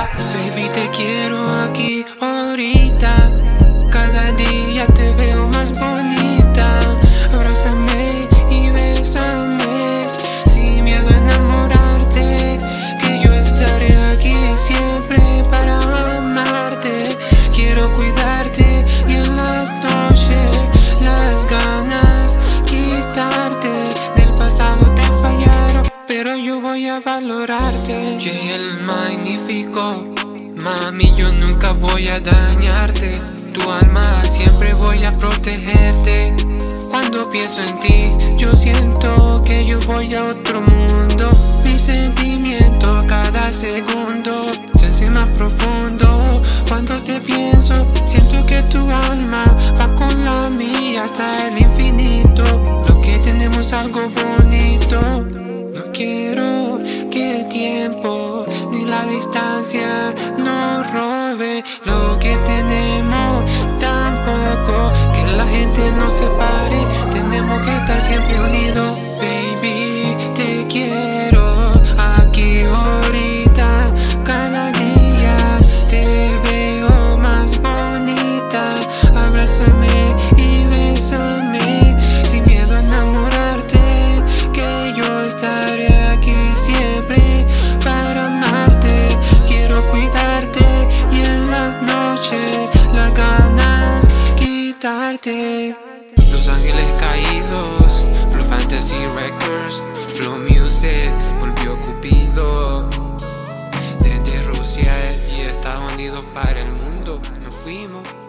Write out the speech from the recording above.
Baby, te quiero aquí ahorita. Cada día te veo más bonita. Abrázame y bésame, sin miedo a enamorarte, que yo estaré aquí siempre para amarte. Quiero cuidarte y en las noches las ganas quitarte. Del pasado te fallaron, pero yo voy a valorarte. Jay el magnífico, mami, yo nunca voy a dañarte. Tu alma siempre voy a protegerte. Cuando pienso en ti, yo siento que yo voy a otro mundo. Mi sentimiento cada segundo se hace más profundo. Cuando te pienso, siento que tu alma va con la mía hasta el infinito. Lo que tenemos es algo bonito. No quiero que el tiempo ni la distancia nos robe lo que tenemos. Tampoco que la gente nos separe. Tenemos que estar siempre unidos. Baby, te quiero aquí ahorita. Cada día te veo más bonita. Abrázame y bésame, sin miedo a enamorarte, que yo estaré aquí siempre para amarte. Quiero cuidarte y en las noches las ganas quitarte. Los Ángeles Caídos, Blue Fantasy Records, Flow Music, volvió Cupido. Desde Rusia y Estados Unidos para el mundo, nos fuimos.